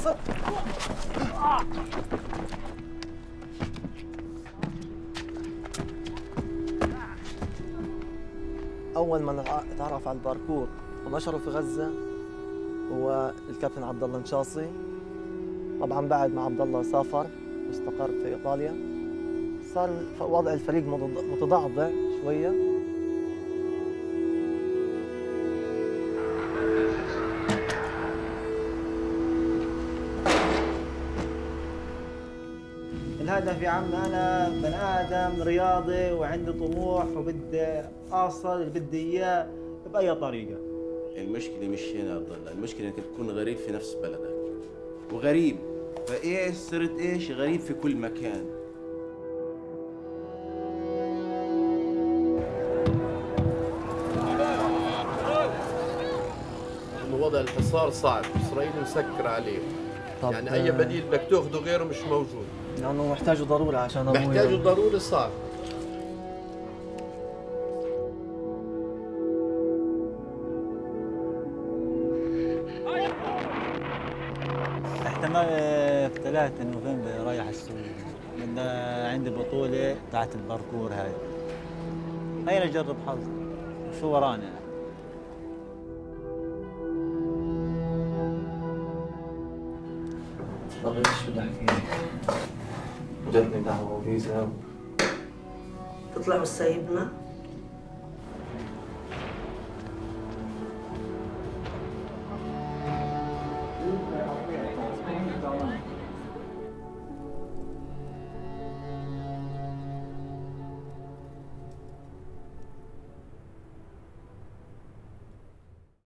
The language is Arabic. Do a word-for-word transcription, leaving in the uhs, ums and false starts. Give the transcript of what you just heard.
ناصر. أول من تعرف على الباركور ونشره في غزة هو الكابتن عبد الله نشاصي. طبعا بعد ما عبد الله سافر واستقر في إيطاليا صار وضع الفريق متضعضع شوية. الهدف يا عم أنا بني آدم رياضي وعندي طموح وبدي أوصل اللي بدي إياه بأي طريقة. المشكلة مش هنا يا عبد الله، المشكلة إنك تكون غريب في نفس بلدك وغريب فإيش صرت إيش غريب في كل مكان. وضع الحصار صعب، إسرائيل مسكر عليه. يعني أي بديل بدك تاخذه غيره مش موجود. لأنه يعني محتاجه ضروري عشان أبوي محتاجه ضروري صعب. احتمال في ثلاثة نوفمبر رايح السوق، بدنا عندي بطولة تاعت الباركور هاي. هيا نجرب حظ شو ورانا. طب ايش بدي احكي لك؟ جتني دعوة وفيزا. تطلع وتسيبنا؟